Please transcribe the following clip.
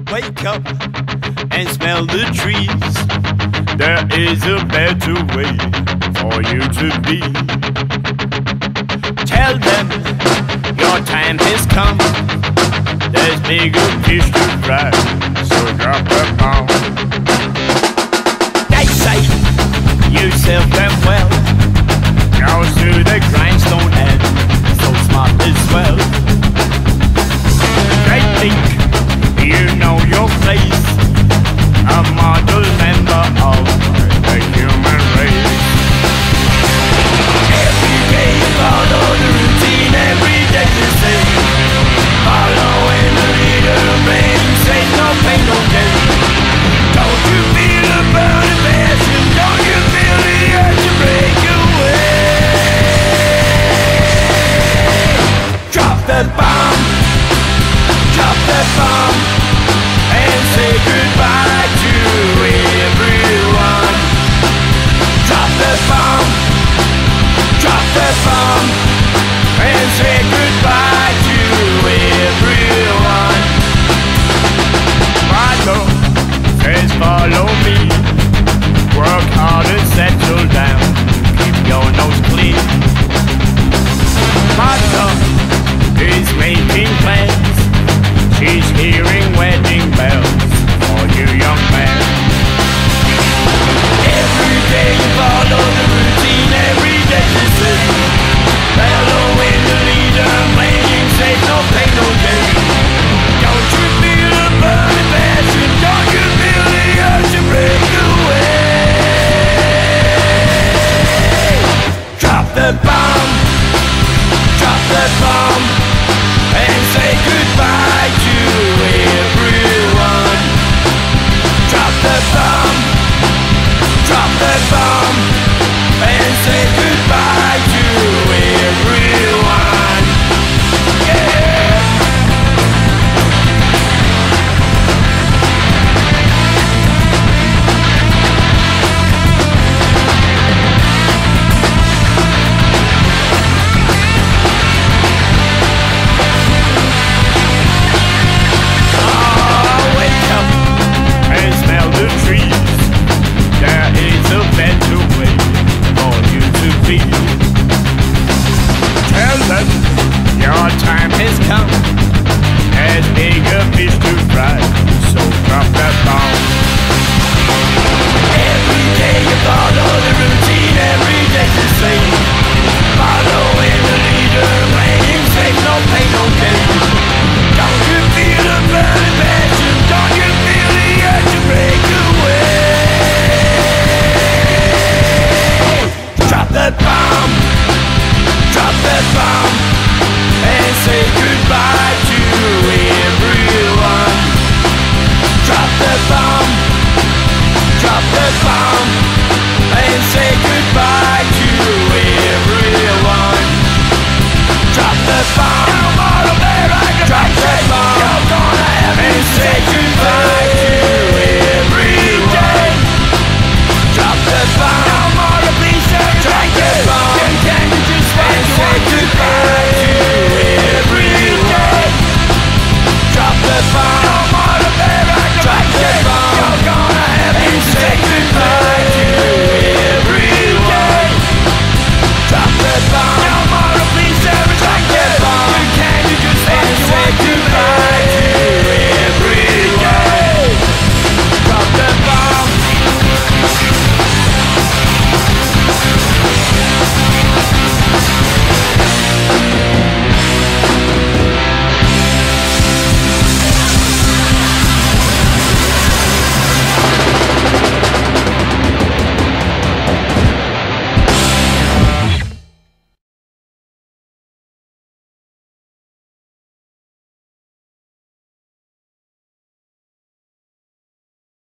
Wake up and smell the trees. There is a better way for you to be. Tell them your time has come. There's bigger fish to fry, so drop the bomb. They say you serve them well. Goes to the grindstone and so smart as well. They think you know your place, a model member of the human race. Every day you follow the routine, every day the same. Following the leader, man, say no pain, no gain. Don't you feel a burning passion? Don't you feel the urge to break away? Drop that bomb, drop that bomb, and say goodbye to everyone. Drop that bomb, and say goodbye to everyone. My love says follow me. Work hard and settle down. Keep your nose clean. My love is making plans. She's hearing wedding